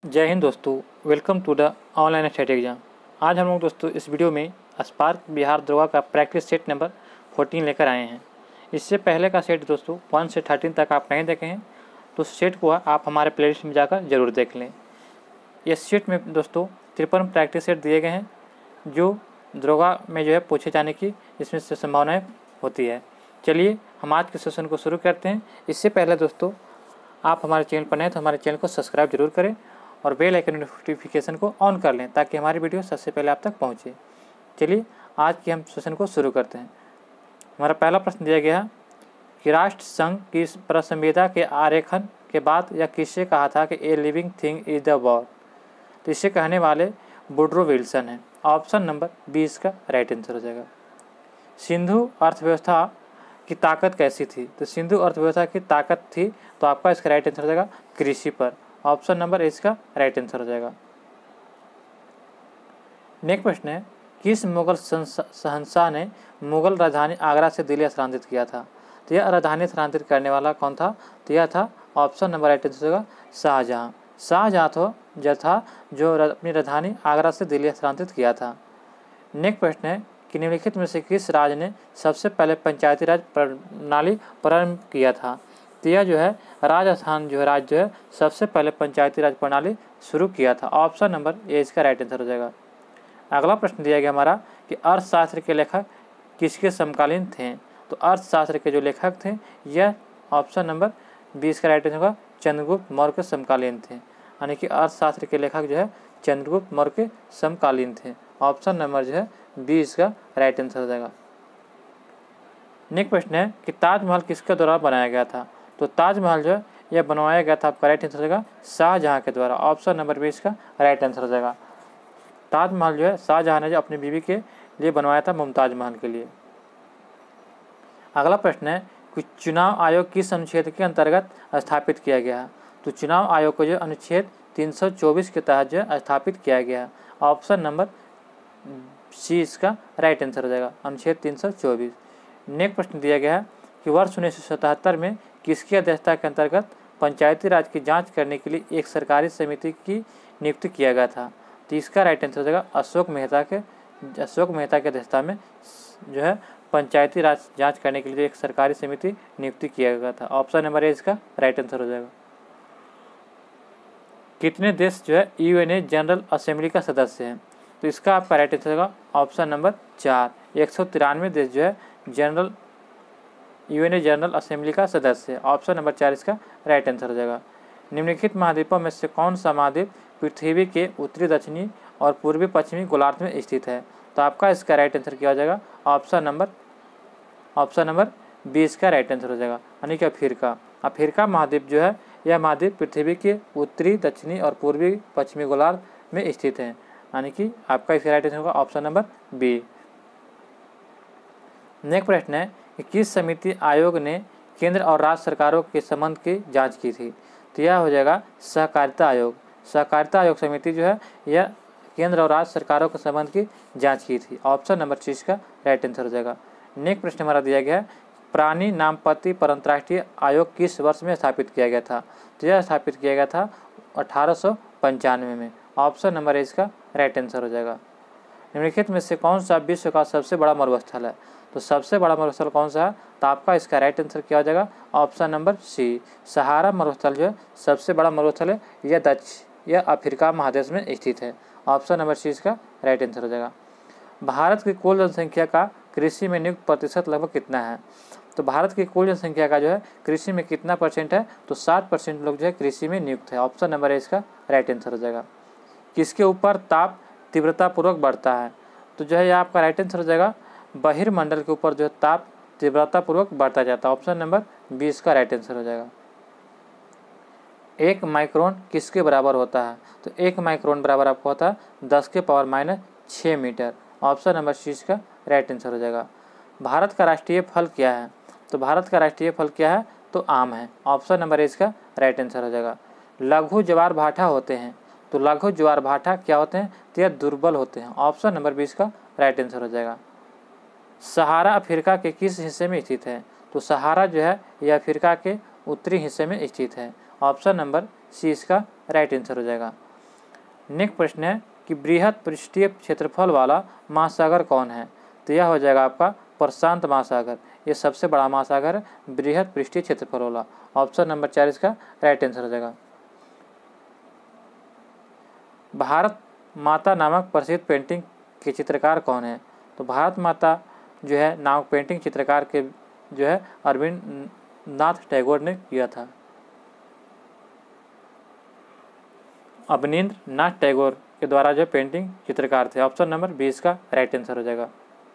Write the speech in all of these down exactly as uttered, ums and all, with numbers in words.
जय हिंद दोस्तों, welcome to the online state exam. आज हम लोग दोस्तों इस वीडियो में स्पार्क बिहार दरोगा का प्रैक्टिस सेट नंबर फोर्टीन लेकर आए हैं। इससे पहले का सेट दोस्तों वन से थर्टीन तक आप नहीं देखे हैं तो सेट को आप हमारे प्लेलिस्ट में जाकर जरूर देख लें। इस सेट में दोस्तों तिरपन प्रैक्टिस सेट दिए गए हैं जो दरोगा में जो है पूछे जाने की इसमें से संभावनाएँ होती है। चलिए हम आज के सेशन को शुरू करते हैं। इससे पहले दोस्तों आप हमारे चैनल पर नए तो हमारे चैनल को सब्सक्राइब जरूर करें और बेल आइकन नोटिफिकेशन को ऑन कर लें ताकि हमारी वीडियो सबसे पहले आप तक पहुंचे। चलिए आज की हम सेशन को शुरू करते हैं। हमारा पहला प्रश्न दिया गया है कि राष्ट्र संघ की प्रसंविदा के आरेखन के बाद यह किससे कहा था कि a living thing is the world. तो इसे कहने वाले वुडरो विल्सन है। ऑप्शन नंबर बी इसका राइट आंसर हो जाएगा। सिंधु अर्थव्यवस्था की ताकत कैसी थी। तो सिंधु अर्थव्यवस्था की ताकत थी तो आपका इसका राइट आंसर हो जाएगा कृषि पर। ऑप्शन नंबर ए इसका राइट आंसर हो जाएगा। नेक्स्ट प्रश्न है किस मुगल शहंशाह ने मुगल राजधानी आगरा से दिल्ली स्थानांतरित किया था। तो यह राजधानी स्थानांतरित करने वाला कौन था। तो यह था ऑप्शन नंबर राइट आंसर होगा शाहजहाँ। शाहजहाँ तो जो था जो अपनी राजधानी आगरा से दिल्ली स्थानांतरित किया था। नेक्स्ट प्रश्न है कि निम्नलिखित में से किस राज्य ने सबसे पहले पंचायती राज प्रणाली प्रारंभ किया था। तो यह जो है राजस्थान जो है राज्य जो है सबसे पहले पंचायती राज प्रणाली शुरू किया था। ऑप्शन नंबर ए इसका राइट आंसर हो जाएगा। अगला प्रश्न दिया गया हमारा कि अर्थशास्त्र के लेखक किसके समकालीन थे। तो अर्थशास्त्र के जो लेखक थे यह ऑप्शन नंबर बी इसका राइट आंसर होगा चंद्रगुप्त मौर्य के समकालीन थे। यानी कि अर्थशास्त्र के लेखक जो है चंद्रगुप्त मौर्य के समकालीन थे। ऑप्शन नंबर जो है बी इसका राइट आंसर हो जाएगा। नेक्स्ट प्रश्न है कि ताजमहल किसके द्वारा बनाया गया था। तो ताजमहल जो है यह बनवाया गया था आपका राइट आंसर हो जाएगा शाहजहाँ के द्वारा। ऑप्शन नंबर बी इसका राइट आंसर हो जाएगा। ताजमहल जो है शाहजहाँ ने जो अपनी बीवी के लिए बनवाया था मुमताज महल के लिए। अगला प्रश्न है कि चुनाव आयोग किस अनुच्छेद के अंतर्गत स्थापित किया गया है। तो चुनाव आयोग को जो अनुच्छेद तीन सौ चौबीस के तहत जो है स्थापित किया गया है। ऑप्शन नंबर सी इसका राइट आंसर हो जाएगा अनुच्छेद तीन सौ चौबीस। नेक्स्ट प्रश्न दिया गया है कि वर्ष उन्नीस सौ सतहत्तर में किसकी अध्यक्षता के अंतर्गत पंचायती राज की जांच करने के लिए एक सरकारी समिति की नियुक्ति किया गया था। तो इसका राइट आंसर हो जाएगा अशोक मेहता के अशोक मेहता की अध्यक्षता में जो है पंचायती राज जांच करने के लिए एक सरकारी समिति नियुक्ति किया गया था। ऑप्शन नंबर ए इसका राइट आंसर हो जाएगा। कितने देश जो है यूएनए जनरल असेंबली का सदस्य है। तो इसका आपका राइट आंसर होगा ऑप्शन नंबर चार। एक सौ तिरानवे देश जो है जनरल यूएनए जनरल असेंबली का सदस्य है। ऑप्शन नंबर चार इसका राइट आंसर हो जाएगा। निम्नलिखित महाद्वीपों में से कौन सा महाद्वीप पृथ्वी के उत्तरी दक्षिणी और पूर्वी पश्चिमी गोलार्ध में स्थित है। तो आपका इसका राइट आंसर क्या हो जाएगा option number option number B इसका राइट आंसर हो जाएगा। यानी कि अफ्रीका अफ्रीका महाद्वीप जो है यह महाद्वीप पृथ्वी के उत्तरी दक्षिणी और पूर्वी पश्चिमी गोलार्ध में स्थित है। यानी कि आपका इसका राइट आंसर होगा ऑप्शन नंबर बी। नेक्स्ट प्रश्न है कि किस समिति आयोग ने केंद्र और राज्य सरकारों के संबंध की जांच की थी। तो यह हो जाएगा सहकारिता आयोग। सहकारिता आयोग समिति जो है यह केंद्र और राज्य सरकारों के संबंध की जांच की थी। ऑप्शन नंबर सी का राइट आंसर हो जाएगा। नेक्स्ट प्रश्न हमारा दिया गया है प्राणी नामपत्ति पर अंतर्राष्ट्रीय आयोग किस वर्ष में स्थापित किया गया था। तो यह स्थापित किया गया था अठारह सौ पंचानवे में। ऑप्शन नंबर ए इसका राइट आंसर हो जाएगा। निम्नलिखित में से कौन सा विश्व का सबसे बड़ा मरुस्थल है। तो सबसे बड़ा मरुस्थल कौन सा है। तो आपका इसका राइट आंसर क्या हो जाएगा ऑप्शन नंबर सी सहारा मरुस्थल जो है सबसे बड़ा मरुस्थल है। यह दक्षिण यह अफ्रीका महादेश में स्थित है। ऑप्शन नंबर सी इसका राइट आंसर हो जाएगा। भारत की कुल जनसंख्या का कृषि में नियुक्त प्रतिशत लगभग कितना है। तो भारत की कुल जनसंख्या का जो है कृषि में कितना परसेंट है। तो साठ परसेंट लोग जो है कृषि में नियुक्त है। ऑप्शन नंबर ए इसका राइट आंसर हो जाएगा। किसके ऊपर ताप तीव्रतापूर्वक बढ़ता है। तो जो है यह आपका राइट आंसर हो जाएगा बहिर्मंडल के ऊपर जो है ताप तीव्रतापूर्वक बढ़ता जाता है। ऑप्शन नंबर बी इसका राइट आंसर हो जाएगा। एक माइक्रोन किसके बराबर होता है। तो एक माइक्रोन बराबर आपको होता है दस के पावर माइनस छः मीटर। ऑप्शन नंबर सी इसका राइट आंसर हो जाएगा। भारत का राष्ट्रीय फल क्या है। तो भारत का राष्ट्रीय फल क्या है। तो आम है। ऑप्शन नंबर ए इसका राइट आंसर हो जाएगा। लघु ज्वार भाटा होते हैं। तो लघु ज्वार भाटा क्या होते हैं। तो यह दुर्बल होते हैं। ऑप्शन नंबर बी इसका राइट आंसर हो जाएगा। सहारा अफ्रीका के किस हिस्से में स्थित है। तो सहारा जो है यह अफ्रीका के उत्तरी हिस्से में स्थित है। ऑप्शन नंबर सी इसका राइट आंसर हो जाएगा। नेक्स्ट प्रश्न है कि बृहद पृष्ठीय क्षेत्रफल वाला महासागर कौन है? तो यह हो जाएगा आपका प्रशांत महासागर। ये सबसे बड़ा महासागर है बृहद पृष्ठीय क्षेत्रफल वाला। ऑप्शन नंबर चार इसका राइट आंसर हो जाएगा। भारत माता नामक प्रसिद्ध पेंटिंग के चित्रकार कौन है? तो भारत माता जो है नामक पेंटिंग चित्रकार के जो है अरविंद नाथ टैगोर ने किया था। अवनींद्र नाथ टैगोर के द्वारा जो पेंटिंग चित्रकार थे। ऑप्शन नंबर बीस का राइट आंसर हो जाएगा।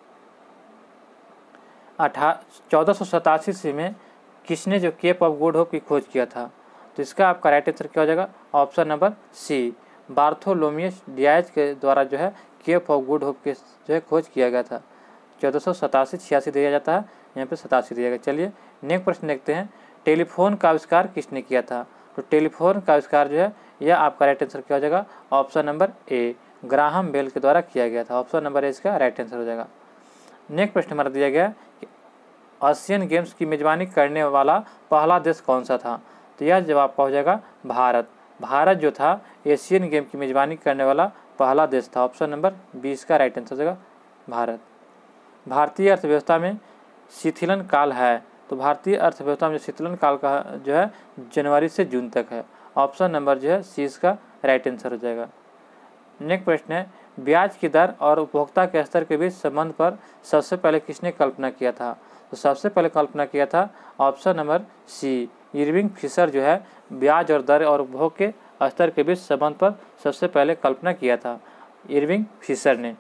अठा चौदह सौ सतासी ईस्वी में किसने जो केप ऑफ गुड होप की खोज किया था? तो इसका आपका राइट आंसर क्या हो जाएगा? Option number C, Bartholomew Dias के द्वारा जो है केप ऑफ गुड होप के जो है खोज किया गया था। चौदह सौ सतासी छियासी दिया जाता है, यहाँ पे सतासी दिया गया। चलिए नेक्स्ट प्रश्न देखते हैं, टेलीफोन का आविष्कार किसने किया था? तो टेलीफोन का आविष्कार जो है यह आपका राइट आंसर क्या हो जाएगा? Option number A, Graham Bell के द्वारा किया गया था। ऑप्शन नंबर ए इसका राइट आंसर हो जाएगा। नेक्स्ट प्रश्न हमारा दिया गया कि एशियन गेम्स की मेजबानी करने वाला पहला देश कौन सा था? तो यह जवाब का हो जाएगा भारत। भारत जो था एशियन गेम की मेजबानी करने वाला पहला देश था। ऑप्शन नंबर बीस का राइट आंसर हो जाएगा भारत। भारतीय अर्थव्यवस्था में शिथिलन काल है, तो भारतीय अर्थव्यवस्था में शिथिलन काल का जो है जनवरी से जून तक है। ऑप्शन नंबर जो है सी इसका राइट आंसर हो जाएगा। नेक्स्ट प्रश्न है, ब्याज की दर और उपभोक्ता के स्तर के बीच संबंध पर सबसे पहले किसने कल्पना किया था? तो सबसे पहले कल्पना किया था option number C, Irving Fisher जो है ब्याज और दर और उपभोग के स्तर के बीच संबंध पर सबसे पहले कल्पना किया था इरविंग फिशर ने।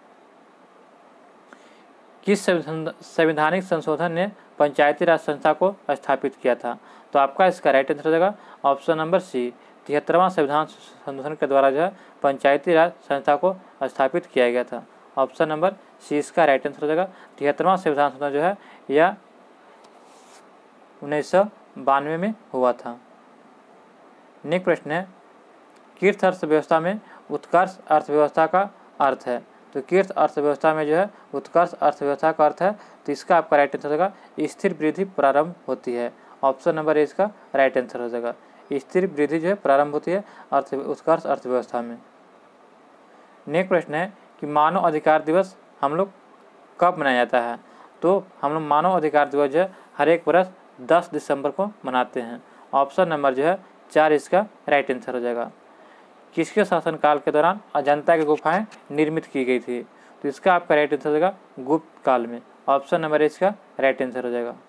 किस संवैधानिक संशोधन ने पंचायती राज संस्था को स्थापित किया था? तो आपका इसका राइट आंसर हो जाएगा ऑप्शन नंबर सी, तिहत्तरवां संविधान संशोधन के द्वारा जो है पंचायती राज संस्था को स्थापित किया गया था। ऑप्शन नंबर सी इसका राइट आंसर हो जाएगा। तिहत्तरवां संविधान संशोधन जो है यह उन्नीस सौ बानवे में हुआ था। नेक्स्ट प्रश्न है, कीर्थ अर्थव्यवस्था में उत्कर्ष अर्थव्यवस्था का अर्थ है? तो कीर्थ अर्थव्यवस्था में जो है उत्कर्ष अर्थव्यवस्था का अर्थ है, तो इसका आपका राइट आंसर हो जाएगा स्थिर वृद्धि प्रारंभ होती है। ऑप्शन नंबर ए इसका राइट आंसर हो जाएगा। स्थिर वृद्धि जो है प्रारंभ होती है अर्थ उत्कर्ष अर्थव्यवस्था में। नेक्स्ट प्रश्न है कि मानव अधिकार दिवस हम लोग कब मनाया जाता है? तो हम लोग मानव अधिकार दिवस जो है हर एक वर्ष दस दिसंबर को मनाते हैं। ऑप्शन नंबर जो है चार इसका राइट आंसर हो जाएगा। किसके शासनकाल के दौरान अजंता की गुफाएं निर्मित की गई थी? तो इसका आपका राइट आंसर हो जाएगा गुप्त काल में। ऑप्शन नंबर इसका राइट आंसर हो जाएगा।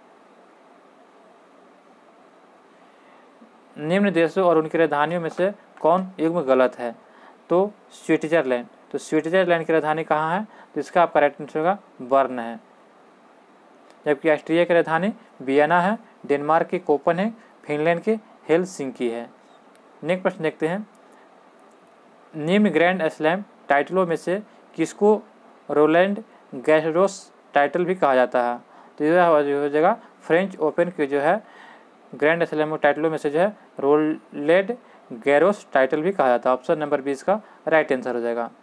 निम्न देशों और उनकी राजधानियों में से कौन युग्म गलत है? तो स्विट्जरलैंड। तो स्विट्जरलैंड की राजधानी कहाँ है? तो इसका आपका राइट आंसर होगा बर्न है। जबकि ऑस्ट्रिया की राजधानी वियना है, डेनमार्क की कोपेनहेगन, फिनलैंड की हेलसिंकी है। नेक्स्ट प्रश्न देखते हैं, निम्न ग्रैंड स्लैम टाइटलों में से किसको रोलैंड गैरोस टाइटल भी कहा जाता है? तो यह हो जाएगा फ्रेंच ओपन की जो है ग्रैंड स्लैम टाइटलों में से जो है रोलैंड गैरोस टाइटल भी कहा जाता है। ऑप्शन नंबर बीस का राइट आंसर हो जाएगा।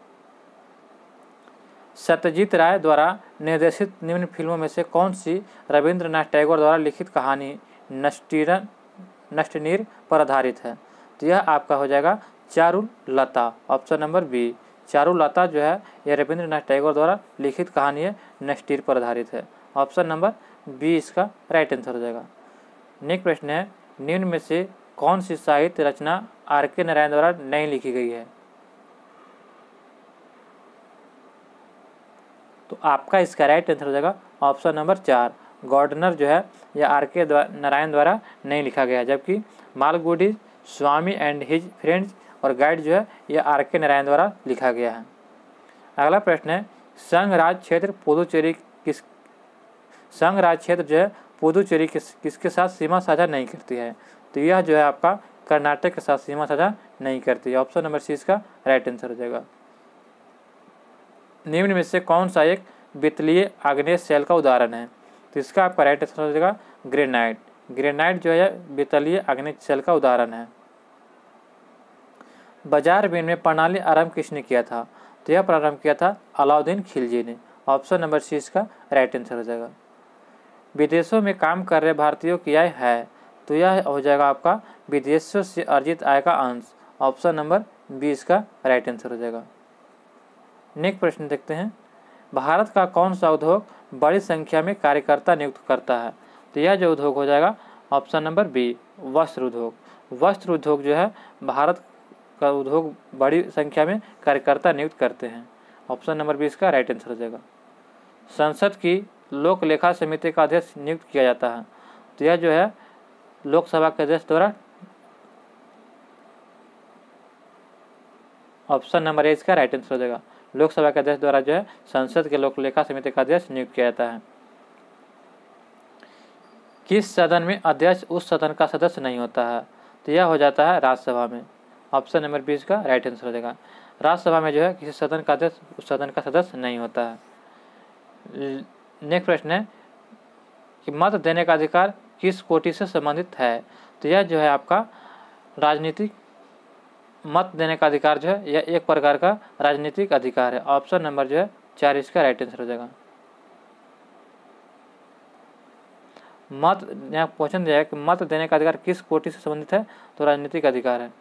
सत्यजीत राय द्वारा निर्देशित निम्न फिल्मों में से कौन सी रविंद्रनाथ टैगोर द्वारा लिखित कहानी नष्टीरन नष्टनीर पर आधारित है? तो यह आपका हो जाएगा Charulata. Option number B, Charulata जो है यह रविंद्रनाथ टैगोर द्वारा लिखित कहानी है, नष्टीर पर आधारित है। ऑप्शन नंबर बी इसका राइट आंसर हो जाएगा। नेक्स्ट प्रश्न है, निम्न में से कौन सी साहित्य रचना आर के नारायण द्वारा नहीं लिखी गई है? तो आपका इसका राइट आंसर हो जाएगा ऑप्शन नंबर चार, गॉर्डनर जो है यह आर के नारायण द्वारा नहीं लिखा गया, जबकि Malgudi, Swami and his friends और गाइड जो है यह आर के नारायण द्वारा लिखा गया है। अगला प्रश्न है, संघ राज क्षेत्र पुदुचेरी किस संघ राज क्षेत्र जो है पुदुचेरी किस किसके साथ सीमा साझा नहीं करती है? तो यह जो है आपका कर्नाटक के साथ सीमा साझा नहीं करती है। ऑप्शन नंबर सी इसका राइट आंसर हो जाएगा। निम्न में से कौन सा एक वित्तीय आग्नेय शैल का उदाहरण है? तो इसका आपका राइट आंसर हो जाएगा ग्रेनाइट। ग्रेनाइट जो है वित्तीय आग्नेय शैल का उदाहरण है। बाजार बिन में प्रणाली आरंभ किसने किया था? तो यह प्रारंभ किया था अलाउद्दीन खिलजी ने। ऑप्शन नंबर सी इसका राइट आंसर हो जाएगा। विदेशों में काम कर रहे भारतीयों की आय है? तो यह हो जाएगा आपका विदेशों से अर्जित आय का अंश। ऑप्शन नंबर बी इसका राइट आंसर हो जाएगा। नेक्स्ट प्रश्न देखते हैं, भारत का कौन सा उद्योग बड़ी संख्या में कार्यकर्ता नियुक्त करता है? तो यह जो उद्योग हो जाएगा ऑप्शन नंबर बी, वस्त्र उद्योग। वस्त्र उद्योग जो है भारत का उद्योग बड़ी संख्या में कार्यकर्ता नियुक्त करते हैं। ऑप्शन नंबर बी इसका राइट आंसर हो जाएगा। संसद की लोक लेखा समिति का अध्यक्ष नियुक्त किया जाता है, तो यह जो है लोकसभा के अध्यक्ष द्वारा, ऑप्शन नंबर ए इसका राइट आंसर हो जाएगा। लोकसभा के अध्यक्ष द्वारा जो है संसद के लोक लेखा समिति का अध्यक्ष नियुक्त किया जाता है। किस सदन में अध्यक्ष उस सदन का सदस्य नहीं होता है? तो यह हो जाता है राज्यसभा में। ऑप्शन नंबर बी इसका राइट आंसर हो जाएगा। राज्यसभा में जो है किसी सदन का अध्यक्ष उस सदन का सदस्य नहीं होता है। नेक्स्ट प्रश्न है कि मत देने का अधिकार किस कोटि से संबंधित है? तो यह जो है आपका राजनीतिक मत देने का अधिकार जो है यह एक प्रकार का राजनीतिक अधिकार है। ऑप्शन नंबर जो है चार इसका राइट आंसर हो जाएगा। मत यहाँ क्वेश्चन दिया है कि मत देने का अधिकार किस कोटि से संबंधित है? तो राजनीतिक अधिकार है।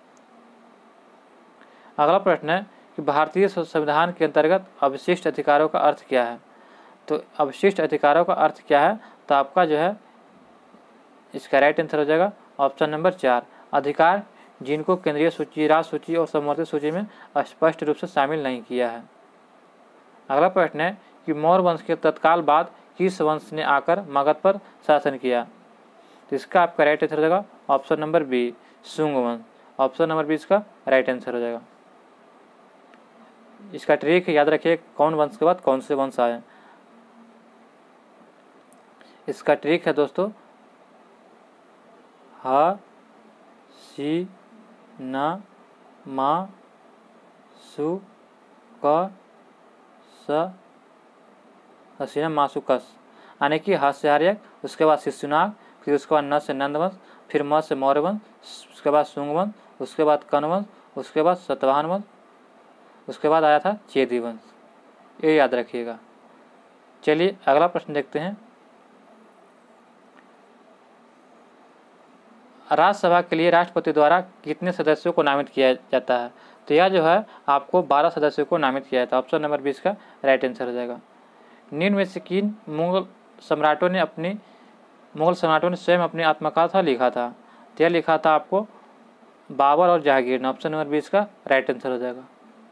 अगला प्रश्न है कि भारतीय संविधान के अंतर्गत अवशिष्ट अधिकारों का अर्थ क्या है? तो अवशिष्ट अधिकारों का अर्थ क्या है? तो आपका जो है इसका राइट आंसर हो जाएगा ऑप्शन नंबर चार, अधिकार जिनको केंद्रीय सूची, राज्य सूची और समवर्ती सूची में स्पष्ट रूप से शामिल नहीं किया है। अगला प्रश्न है कि मौर्य वंश के तत्काल बाद किस वंश ने आकर मगध पर शासन किया? तो इसका आपका राइट आंसर हो जाएगा ऑप्शन नंबर बी, शुंग वंश। ऑप्शन नंबर बी इसका राइट आंसर हो जाएगा। इसका ट्रिक याद रखिए, कौन वंश के बाद कौन से वंश आए। इसका ट्रिक है दोस्तों हा, सी, न, मा, सु, क, स, हसीना, मासु, कस, यानी कि ह से आर्यक, उसके बाद शिशुनाग, फिर उसके बाद न से नंदवंश, फिर म से मौर्य वंश, उसके बाद शुंग वंश, उसके बाद कर्ण वंश, उसके बाद सतवाहन वंश, उसके बाद आया था चेदी वंश। ये याद रखिएगा। चलिए अगला प्रश्न देखते हैं, राज्यसभा के लिए राष्ट्रपति द्वारा कितने सदस्यों को नामित किया जाता है? तो यह जो है आपको बारह सदस्यों को नामित किया जाता है। ऑप्शन नंबर बीस का राइट आंसर हो जाएगा। निम्न में से किन मुगल सम्राटों ने अपनी मुगल सम्राटों ने स्वयं अपनी आत्मकथा लिखा था? तो यह लिखा था आपको बाबर और जहांगीर ने। ऑप्शन नंबर बीस का राइट आंसर हो जाएगा।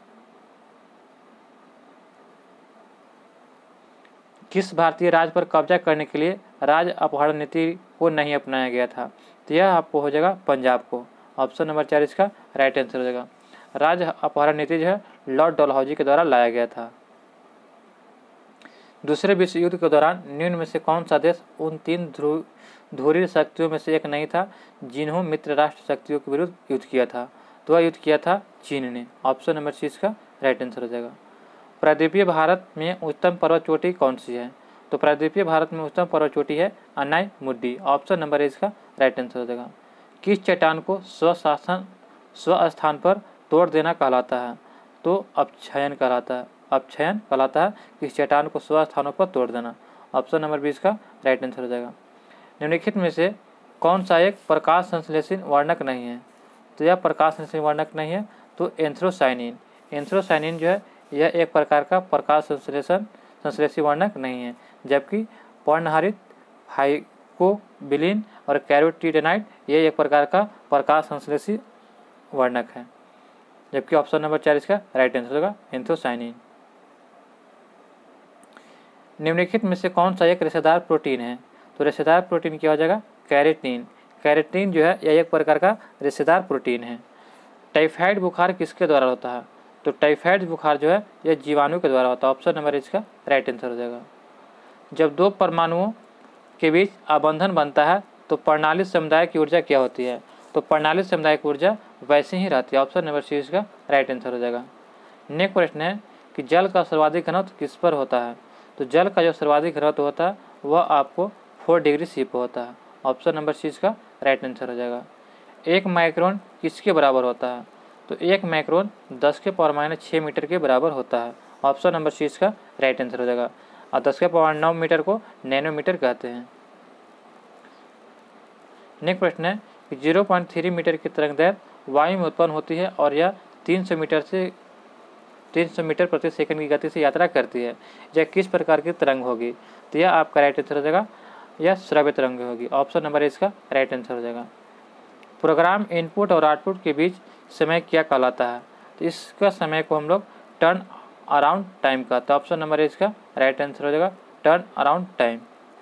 किस भारतीय राज्य पर कब्जा करने के लिए राज्य अपहरण नीति को नहीं अपनाया गया था? तो यह आपको हो जाएगा पंजाब को। ऑप्शन नंबर चार इसका राइट आंसर हो जाएगा। राज्य अपहरण नीति जो है लॉर्ड डलहौजी के द्वारा लाया गया था। दूसरे विश्व युद्ध के दौरान निम्न में से कौन सा देश उन तीन ध्रुवीय शक्तियों में से एक नहीं था जिन्हों मित्र राष्ट्र शक्तियों के विरुद्ध युद्ध किया था? तो वह युद्ध किया था चीन ने। ऑप्शन नंबर सी इसका राइट आंसर हो जाएगा। प्रायद्वीपीय भारत में उच्चतम पर्वत चोटी कौन सी है? तो प्रायद्वीपीय भारत में उच्चतम पर्वत चोटी है अनाई मुड्डी। ऑप्शन नंबर ए इसका राइट आंसर हो जाएगा। किस चट्टान को स्वशासन स्वस्थान पर तोड़ देना कहलाता है? तो अपक्षयन कहलाता है। अपक्षयन कहलाता है किस चट्टान को स्वस्थानों पर तोड़ देना। ऑप्शन नंबर बी इसका राइट आंसर हो जाएगा। निम्नलिखित में से कौन सा एक प्रकाश संश्लेषी वर्णक नहीं है? तो यह प्रकाश संश्लेषी वर्णक नहीं है तो एंथ्रोसाइनिन। एंथ्रोसाइनिन जो है यह एक प्रकार का प्रकाश संश्लेषण संश्लेषी वर्णक नहीं है, जबकि पर्णहरित, फाइकोबिलिन और कैरोटीडेनाइड ये एक प्रकार का प्रकाश संश्लेषी वर्णक है, जबकि ऑप्शन नंबर चार इसका राइट आंसर होगा एंथ्रोसाइनिन। निम्नलिखित में से कौन सा एक रेशेदार प्रोटीन है? तो रेशेदार प्रोटीन क्या हो जाएगा? कैरेटीन। कैरेटीन जो है यह एक प्रकार का रेशेदार प्रोटीन है। टाइफाइड बुखार किसके द्वारा होता है? तो टाइफाइड बुखार जो है यह जीवाणु के द्वारा होता है। ऑप्शन नंबर इसका राइट आंसर हो जाएगा। जब दो परमाणुओं के बीच आबंधन बनता है तो प्रणाली समुदाय की ऊर्जा क्या होती है? तो प्रणाली समुदाय की ऊर्जा वैसे ही रहती है। ऑप्शन नंबर सी इसका राइट आंसर हो जाएगा। नेक्स्ट प्रश्न है कि जल का सर्वाधिक घनत्व किस पर होता है? तो जल का जो सर्वाधिक घनत्व होता है वह आपको फोर डिग्री सी पर होता है। ऑप्शन नंबर सी इसका राइट आंसर हो जाएगा। एक माइक्रोन किसके बराबर होता है? तो एक माइक्रोन दस के पावर माइनस छः मीटर के बराबर होता है। ऑप्शन नंबर सी इसका राइट आंसर हो जाएगा। और दस के पावर नौ मीटर को नैनोमीटर कहते हैं। नेक्स्ट प्रश्न है कि जीरो पॉइंट थ्री मीटर की तरंग दैर्घ्य वायु में उत्पन्न होती है और यह तीन सौ मीटर से तीन सौ मीटर प्रति सेकंड की गति से यात्रा करती है, यह किस प्रकार की तरंग होगी? तो यह आपका राइट आंसर हो जाएगा, यह श्रव्य तरंग होगी। ऑप्शन नंबर इसका राइट आंसर हो जाएगा। प्रोग्राम इनपुट और आउटपुट के बीच समय क्या कहलाता है? तो इसका समय को हम लोग टर्न अराउंड टाइम का, तो ऑप्शन नंबर इसका राइट आंसर हो जाएगा टर्न अराउंड टाइम।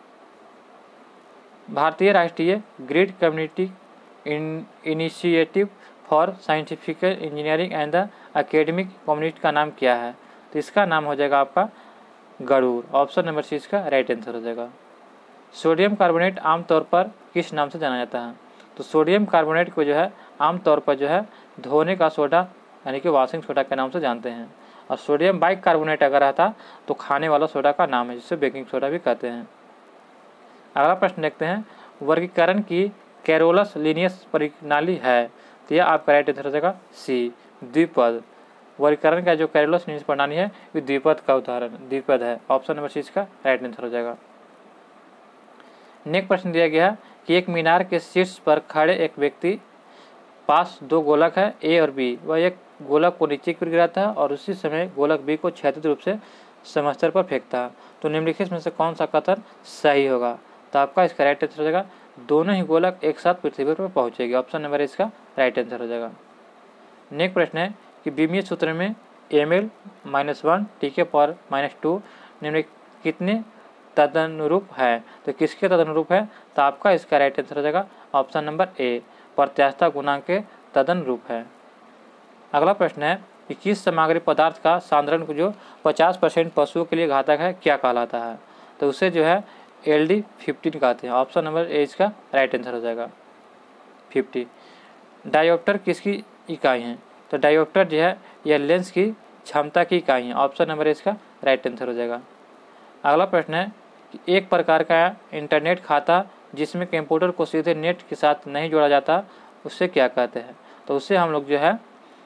भारतीय राष्ट्रीय grid community initiative for scientific engineering and the academic community का नाम क्या है? तो इसका नाम हो जाएगा आपका गरुड़। ऑप्शन नंबर सी इसका राइट आंसर हो जाएगा। सोडियम कार्बोनेट आमतौर पर किस नाम से जाना जाता है? तो सोडियम कार्बोनेट को जो है आमतौर पर जो है धोने का सोडा यानी कि वॉशिंग सोडा के नाम से जानते हैं, और सोडियम बाइक कार्बोनेट अगर रहता तो खाने वाला सोडा का नाम है, जिसे बेकिंग सोडा भी कहते हैं। अगला प्रश्न देखते हैं, वर्गीकरण की कैरोलस लीनियस प्रणाली है? तो यह आपका राइट आंसर हो जाएगा सी, द्विपद। वर्गीकरण का जो कैरोलस लीनियस प्रणाली है ये द्विपद का उदाहरण द्विपद है। ऑप्शन नंबर सी इसका राइट आंसर हो जाएगा। नेक्स्ट प्रश्न दिया गया है कि एक मीनार के शीर्ष पर खड़े एक व्यक्ति पास दो गोलक है ए और बी, वह एक गोलक को नीचे की ओर गिराता है और उसी समय गोलक बी को क्षैतिज रूप से समस्तर पर फेंकता है, तो निम्नलिखित में से कौन सा कथन सही होगा? तो आपका इसका राइट आंसर हो जाएगा दोनों ही गोलक एक साथ पृथ्वी पर पहुंचेगी। ऑप्शन नंबर इसका राइट आंसर हो जाएगा। नेक्स्ट प्रश्न है कि बीमीय सूत्र में M L minus one T के पावर माइनस टू निम्नलिखित कितने तदनुरूप है? तो किसके तदनुरूप है? तो आपका इसका राइट आंसर हो जाएगा ऑप्शन नंबर ए, प्रत्यास्थता गुणांक के तदनुरूप है। अगला प्रश्न है कि किस सामग्री पदार्थ का सांद्रण जो पचास परसेंट पशुओं के लिए घातक है क्या कहलाता है? तो उसे जो है एल डी फिफ्टीन कहते हैं। ऑप्शन नंबर ए इसका राइट आंसर हो जाएगा फिफ्टी। डायोप्टर किसकी इकाई है? तो डायोप्टर जो है यह लेंस की क्षमता की इकाई है। ऑप्शन नंबर इसका राइट आंसर हो जाएगा। अगला प्रश्न है कि एक प्रकार का इंटरनेट खाता जिसमें कंप्यूटर को सीधे नेट के साथ नहीं जोड़ा जाता उससे क्या कहते हैं? तो उससे हम लोग जो है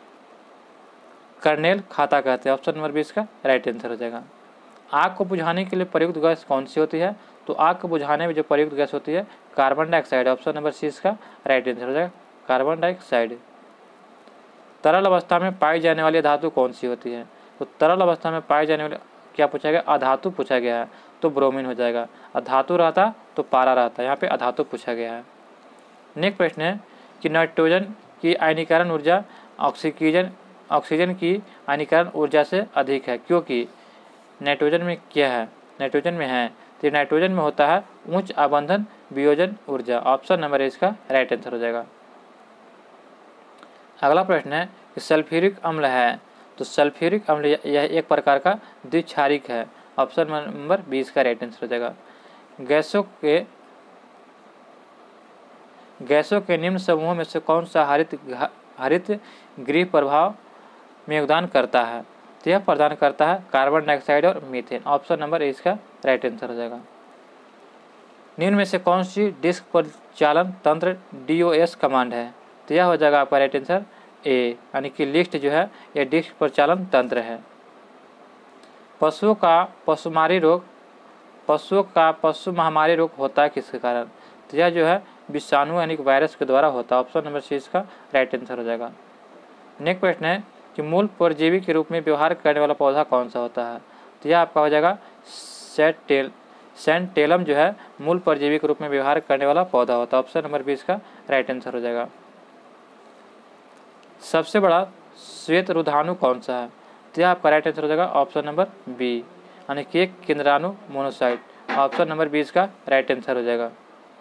कर्नेल खाता कहते हैं। ऑप्शन नंबर बी इसका राइट आंसर हो जाएगा। आग को बुझाने के लिए प्रयुक्त गैस कौन सी होती है? तो आग को बुझाने में जो प्रयुक्त गैस होती है carbon dioxide. Option number C इसका राइट आंसर हो जाएगा कार्बन डाइऑक्साइड। तरल अवस्था में पाई जाने वाली धातु कौन सी होती है? तो तरल अवस्था में पाई जाने वाली क्या पूछा गया? अधातु पूछा गया है, तो ब्रोमीन हो जाएगा। अधातु रहता तो पारा रहता, यहाँ पे अधातु पूछा गया है। नेक्स्ट प्रश्न है कि नाइट्रोजन की आयनीकरण ऊर्जा ऑक्सीजन ऑक्सीजन की आयनीकरण ऊर्जा से अधिक है, क्योंकि नाइट्रोजन में क्या है? नाइट्रोजन में है तो नाइट्रोजन में होता है उच्च आबंधन वियोजन ऊर्जा। ऑप्शन नंबर इसका राइट आंसर हो जाएगा। अगला प्रश्न है कि सल्फ्यूरिक अम्ल है, तो सल्फ्यूरिक अम्ल यह एक प्रकार का द्विक्षारिक है। ऑप्शन नंबर बीस का राइट आंसर हो जाएगा। गैसों के गैसों के निम्न समूहों में से कौन सा हरित हरित गृह प्रभाव में योगदान करता है? तो यह प्रदान करता है कार्बन डाइऑक्साइड और मीथेन। ऑप्शन नंबर ए इसका राइट आंसर हो जाएगा। निम्न में से कौन सी डिस्क परिचालन तंत्र डी ओ एस कमांड है? तो यह हो जाएगा आपका राइट आंसर ए, यानी कि लिस्ट जो है यह डिस्क परिचालन तंत्र है। पशुओं का पशुमारी रोग पशुओं का पशु महामारी रोग होता है किसके कारण? तो यह जो है विषाणु यानी कि वायरस के द्वारा होता है। ऑप्शन नंबर सी इसका राइट आंसर हो जाएगा। नेक्स्ट प्रश्न है कि मूल परजीवी के रूप में व्यवहार करने वाला पौधा कौन सा होता है? तो यह आपका हो जाएगा सेंटेल सेंटेलम जो है मूल परजीवी के रूप में व्यवहार करने वाला पौधा होता है। ऑप्शन नंबर बी इसका राइट आंसर हो जाएगा। सबसे बड़ा श्वेत रुधाणु कौन सा है? तो यह आपका राइट आंसर हो जाएगा ऑप्शन नंबर बी, यानी कि एक केंद्राणु मोनोसाइट। ऑप्शन नंबर बी इसका राइट आंसर हो जाएगा।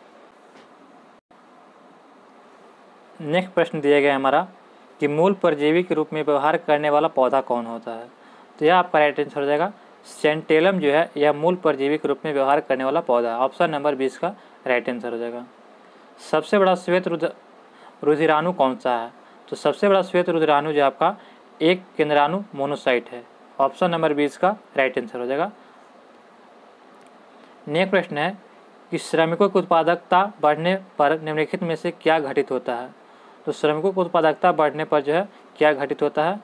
नेक्स्ट प्रश्न दिया गया हमारा कि मूल परजीवी के रूप में व्यवहार करने वाला पौधा कौन होता है? तो यह आपका राइट आंसर हो जाएगा सेंटेलम जो है यह मूल परजीवी के रूप में व्यवहार करने वाला पौधा है। ऑप्शन नंबर बीस का राइट आंसर हो जाएगा। सबसे बड़ा श्वेत रुधिराणु कौन सा है? तो सबसे बड़ा श्वेत रुधिराणु जो आपका एक केंद्राणु मोनोसाइट है। ऑप्शन नंबर बीस का राइट आंसर हो जाएगा। नेक्स्ट प्रश्न है कि श्रमिकों की उत्पादकता बढ़ने पर निम्नलिखित में से क्या घटित होता है? तो श्रमिकों की उत्पादकता बढ़ने पर जो है क्या घटित होता है?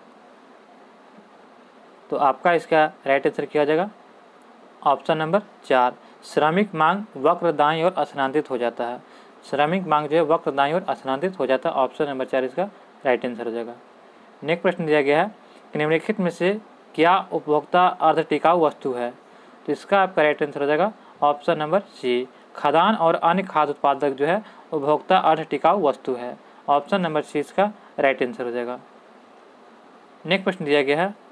तो आपका इसका राइट आंसर क्या हो जाएगा? ऑप्शन नंबर चार, श्रमिक मांग वक्र दाईं ओर स्थानांतरित हो जाता है। श्रमिक मांग जो है वक्र दाईं ओर स्थानांतरित हो जाता है। ऑप्शन नंबर चार इसका राइट आंसर हो जाएगा। नेक्स्ट प्रश्न दिया गया है कि निम्नलिखित में से क्या उपभोक्ता अर्ध टिकाऊ वस्तु है? तो इसका आपका राइट आंसर हो जाएगा ऑप्शन नंबर सी, खाद्यान्न और अन्य खाद्य उत्पादक जो है उपभोक्ता अर्ध टिकाऊ वस्तु है। ऑप्शन नंबर सी इसका राइट आंसर हो जाएगा। नेक्स्ट प्रश्न दिया गया है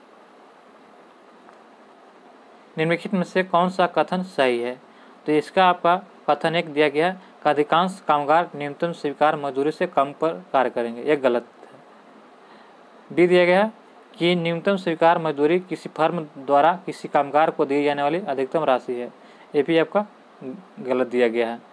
निम्नलिखित में से कौन सा कथन सही है? तो इसका आपका कथन एक दिया गया है कि अधिकांश कामगार न्यूनतम स्वीकार मजदूरी से कम पर कार्य करेंगे, यह गलत है। बी दिया गया है कि न्यूनतम स्वीकार मजदूरी किसी फर्म द्वारा किसी कामगार को दी जाने वाली अधिकतम राशि है, ये भी आपका गलत दिया गया है।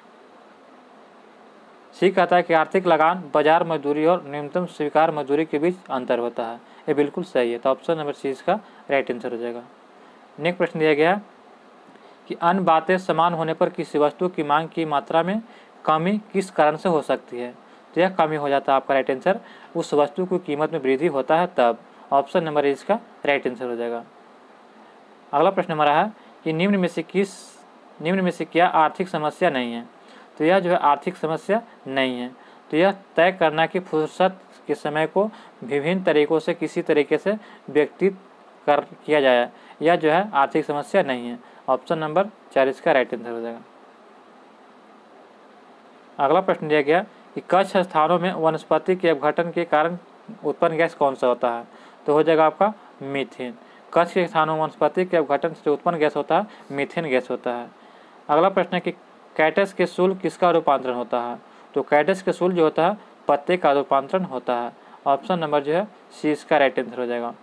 सी कहता है कि आर्थिक लगान बाजार मजदूरी और न्यूनतम स्वीकार मजदूरी के बीच अंतर होता है, ये बिल्कुल सही है। तो ऑप्शन नंबर सी इसका राइट आंसर हो जाएगा। नेक्स्ट प्रश्न दिया गया है कि अन्य बातें समान होने पर किसी वस्तु की मांग की मात्रा में कमी किस कारण से हो सकती है? तो यह कमी हो जाता है आपका राइट आंसर उस वस्तु की कीमत में वृद्धि होता है तब। ऑप्शन नंबर इसका राइट आंसर हो जाएगा। अगला प्रश्न हमारा है कि निम्न में से किस निम्न में से क्या आर्थिक समस्या नहीं है? तो यह जो है आर्थिक समस्या नहीं है। तो यह तय करना कि फुर्सत के समय को विभिन्न तरीकों से किसी तरीके से व्यतीत कर किया जाए, यह जो है आर्थिक समस्या नहीं है। ऑप्शन नंबर चार इसका राइट आंसर हो जाएगा। अगला प्रश्न दिया गया कि कच्छ स्थानों में वनस्पति के अपघटन के कारण उत्पन्न गैस कौन सा होता है? तो हो जाएगा आपका मीथेन। कच्छ के स्थानों में वनस्पति के अपघटन से उत्पन्न गैस होता है मीथेन गैस होता है। अगला प्रश्न है कि कैटस के शूल किसका रूपांतरण होता है? तो कैटस के शूल जो होता है पत्ते का रूपांतरण होता है। ऑप्शन नंबर जो है सी इसका राइट आंसर हो जाएगा।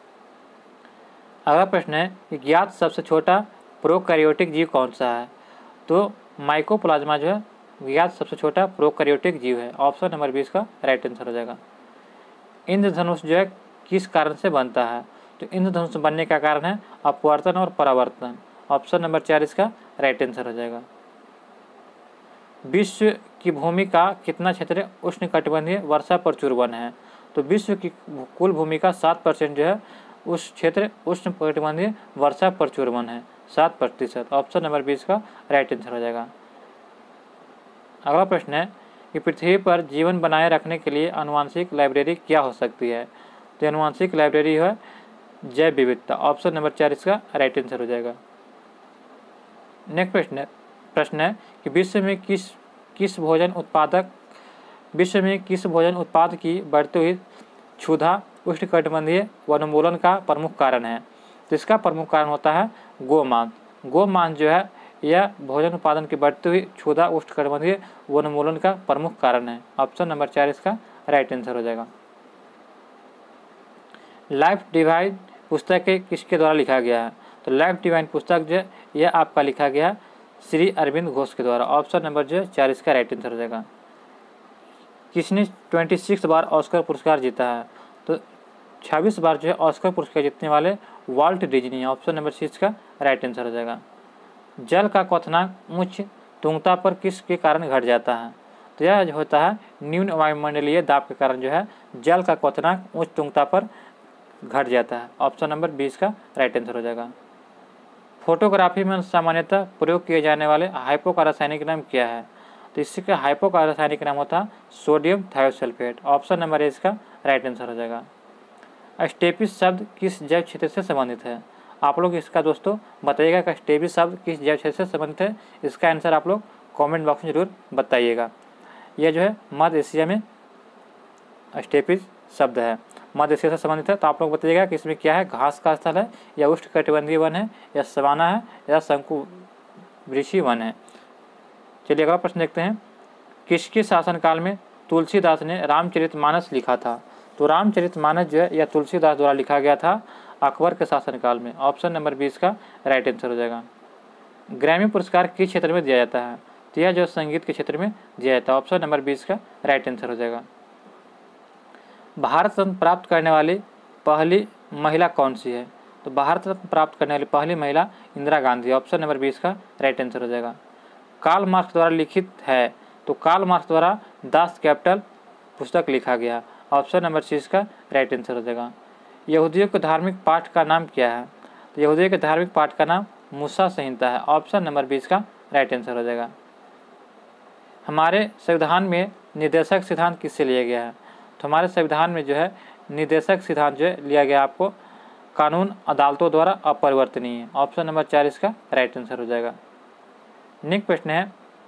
अगला प्रश्न है कि ज्ञात सबसे छोटा प्रोकैरियोटिक जीव कौन सा है? तो माइकोप्लाज्मा जो है ज्ञात सबसे छोटा प्रोकैरियोटिक जीव है। ऑप्शन नंबर बी इसका राइट आंसर हो जाएगा। इंद्रधनुष जो है किस कारण से बनता है? तो इंद्रधनुष बनने का कारण है अपवर्तन और परावर्तन। ऑप्शन नंबर चार इसका राइट आंसर हो जाएगा। विश्व की भूमि का कितना क्षेत्र उष्णकटिबंधीय वर्षा प्रचुर वन है? तो विश्व की कुल भूमि का सात परसेंट जो है उस क्षेत्र उष्णकटिबंधीय वर्षा प्रचुर वन है, सात प्रतिशत। ऑप्शन नंबर बीस का राइट आंसर हो जाएगा। अगला प्रश्न है कि पृथ्वी पर जीवन बनाए रखने के लिए आनुवांशिक लाइब्रेरी क्या हो सकती है? तो आनुवांशिक लाइब्रेरी है जैव विविधता। ऑप्शन नंबर चार इसका राइट आंसर हो जाएगा। नेक्स्ट प्रश्न है प्रश्न है कि विश्व में किस किस भोजन उत्पादक विश्व में किस भोजन उत्पाद की बढ़ती हुई क्षुधा उष्णकटिबंधीय वनोन्मूलन का प्रमुख कारण है? तो इसका प्रमुख कारण होता है गोमांस। गोमांस जो है यह भोजन उत्पादन की बढ़ती हुई क्षुधा उष्णकटिबंधीय वनोन्मूलन का प्रमुख कारण है। ऑप्शन नंबर चार इसका राइट आंसर हो जाएगा। लाइफ डिवाइन पुस्तक किसके द्वारा लिखा गया है? तो लाइफ डिवाइन पुस्तक जो है यह आपका लिखा गया है श्री अरविंद घोष के द्वारा। ऑप्शन नंबर जो है चार इसका राइट आंसर हो जाएगा। किसने छब्बीस बार ऑस्कर पुरस्कार जीता है? तो छब्बीस बार जो है ऑस्कर पुरस्कार जीतने वाले वाल्ट डिज्नी है। ऑप्शन नंबर सिक्स का राइट आंसर हो जाएगा। जल का क्वथनांक उच्च तुंगता पर किसके कारण घट जाता है? तो यह जो होता है न्यून वायुमंडलीय दाब के कारण जो है जल का क्वथनांक उच्च तुंगता पर घट जाता है। ऑप्शन नंबर बीस का राइट आंसर हो जाएगा। फोटोग्राफी में सामान्यतः प्रयोग किए जाने वाले हाइपो का रासायनिक नाम क्या है? तो इसका हाइपो का रासायनिक नाम होता है sodium thiosulphate. Option number A इसका राइट आंसर हो जाएगा। स्टेपिस शब्द किस जैव क्षेत्र से संबंधित है? आप लोग इसका दोस्तों बताइएगा कि स्टेपिस शब्द किस जैव क्षेत्र से संबंधित है। इसका आंसर आप लोग कमेंट बॉक्स में जरूर बताइएगा। यह जो है मध्य एशिया में स्टेपिस शब्द है, मध्य एशिया से संबंधित है। तो आप लोग बताइएगा कि इसमें क्या है, घास का स्थल है या उष्णकटिबंधीय वन है या सवाना है या शंकु वृक्षी वन है। चलिए अगला प्रश्न देखते हैं। किसके शासनकाल में तुलसीदास ने रामचरितमानस लिखा था? तो रामचरितमानस जो है यह तुलसीदास द्वारा लिखा गया था अकबर के शासनकाल में। ऑप्शन नंबर बीस का राइट आंसर हो जाएगा। ग्रैमी पुरस्कार किस क्षेत्र में दिया जाता है? तो यह जो संगीत के क्षेत्र में दिया जाता है। ऑप्शन नंबर बीस का राइट आंसर हो जाएगा। भारत रत्न प्राप्त करने वाली पहली महिला कौन सी है? तो भारत रत्न प्राप्त करने वाली पहली महिला इंदिरा गांधी। ऑप्शन नंबर बीस का राइट आंसर हो जाएगा। कार्ल मार्क्स द्वारा लिखित है? तो कार्ल मार्क्स द्वारा दास कैपिटल पुस्तक लिखा गया। ऑप्शन नंबर सी का राइट आंसर हो जाएगा। यहूदियों के धार्मिक पाठ का नाम क्या है? तो यहूदियों के धार्मिक पाठ का नाम मूसा संहिता है। ऑप्शन नंबर बीस का राइट आंसर हो जाएगा। हमारे संविधान में निर्देशक सिद्धांत किससे लिया गया है? तो हमारे संविधान में जो है निर्देशक सिद्धांत जो है लिया गया आपको कानून अदालतों द्वारा अपरिवर्तनीय है। ऑप्शन नंबर चार इसका राइट आंसर हो जाएगा। नेक्स्ट प्रश्न है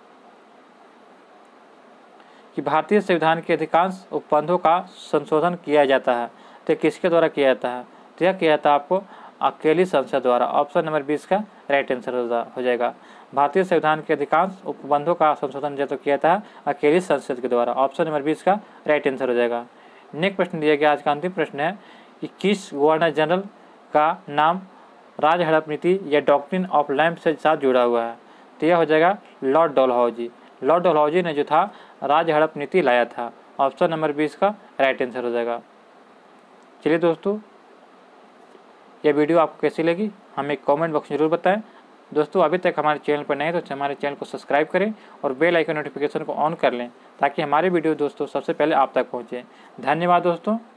कि भारतीय संविधान के अधिकांश उपबंधों का संशोधन किया जाता है तो किसके द्वारा किया जाता है? तो यह किया जाता है आपको अकेली संसद द्वारा। ऑप्शन नंबर बीस का राइट आंसर हो जाएगा। भारतीय संविधान के अधिकांश उपबंधों का संशोधन जो तो किया था अकेली संसद के द्वारा। ऑप्शन नंबर बीस का राइट आंसर हो जाएगा। नेक्स्ट प्रश्न दिया गया, आज का अंतिम प्रश्न है कि किस गवर्नर जनरल का नाम राज हड़प नीति या डॉक्ट्रिन ऑफ लैम्प से साथ जुड़ा हुआ है? तो यह हो जाएगा लॉर्ड डलहौजी। लॉर्ड डलहौजी ने जो था राज हड़प नीति लाया था। ऑप्शन नंबर बीस का राइट आंसर हो जाएगा। चलिए दोस्तों, यह वीडियो आपको कैसी लगी हमें कमेंट बॉक्स में जरूर बताएं। दोस्तों, अभी तक हमारे चैनल पर नए तो हमारे चैनल को सब्सक्राइब करें और बेल आइकन नोटिफिकेशन को ऑन कर लें ताकि हमारे वीडियो दोस्तों सबसे पहले आप तक पहुंचे। धन्यवाद दोस्तों।